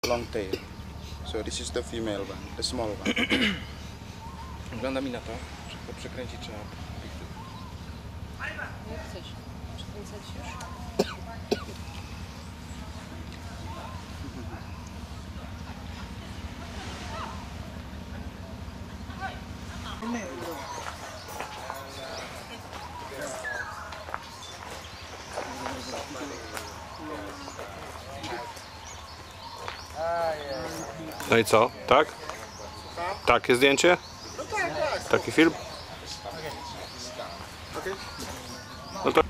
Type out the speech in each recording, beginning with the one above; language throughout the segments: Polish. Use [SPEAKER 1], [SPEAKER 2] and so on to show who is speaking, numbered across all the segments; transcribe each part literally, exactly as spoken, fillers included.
[SPEAKER 1] long tail. So this is the female one, the small one.
[SPEAKER 2] Wygląda mi na to, że po przekręcić trzeba.
[SPEAKER 3] Jak chcesz? Przekręcać już?
[SPEAKER 4] No i co? Tak? Takie zdjęcie? Taki film? No to...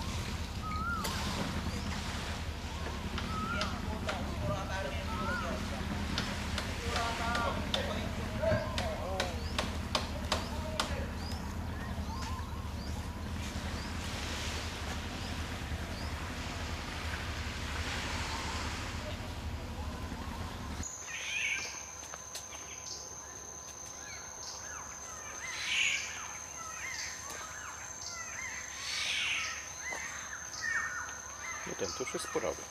[SPEAKER 4] No ten to już jest sporowy.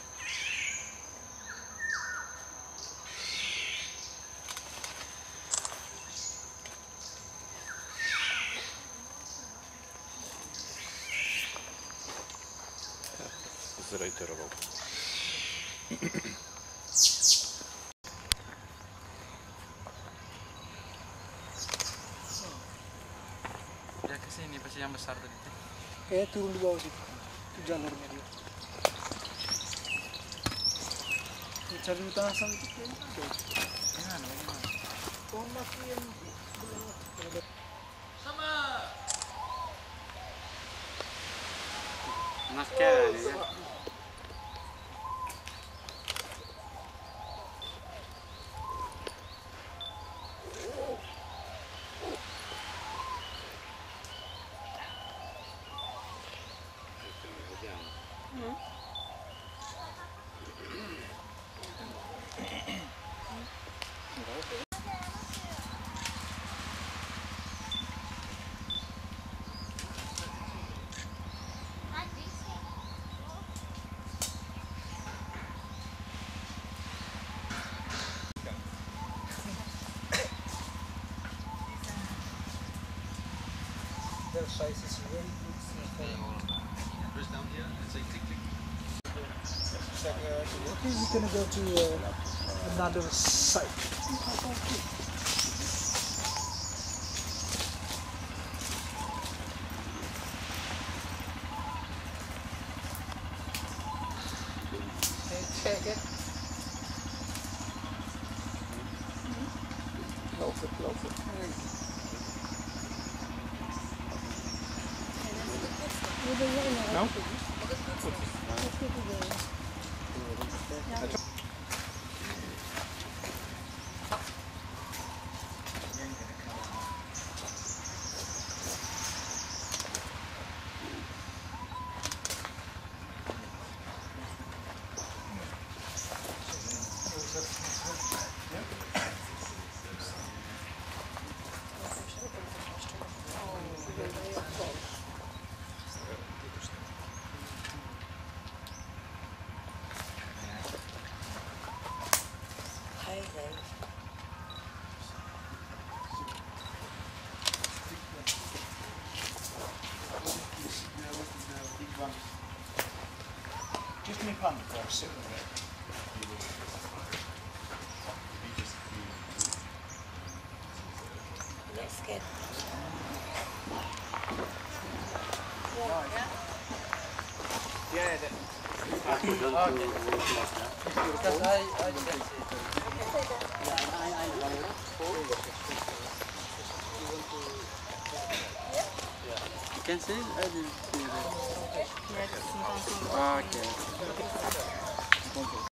[SPEAKER 4] Zrejterował.
[SPEAKER 5] Ya kasi hindi pa siya besar dito.
[SPEAKER 6] Kaya turun di bawah situ. Itu jalurnya dia. Cari di tanah sama itu kayaknya.
[SPEAKER 5] Gimana? Gimana?
[SPEAKER 6] Oh, masih yang
[SPEAKER 5] Sama. Mas kaya ya.
[SPEAKER 6] their size is very good.
[SPEAKER 5] Press down here and say click click.
[SPEAKER 6] Okay, we're gonna go to uh, another site. Check it. Close it, close it.
[SPEAKER 2] No?
[SPEAKER 6] Give me one for silver.
[SPEAKER 3] Let's get.
[SPEAKER 5] Yeah, yeah. Okay. Because I, I can see it. Yeah, I, I know. You can see it? I didn't see it.
[SPEAKER 3] Yes,
[SPEAKER 5] Okay.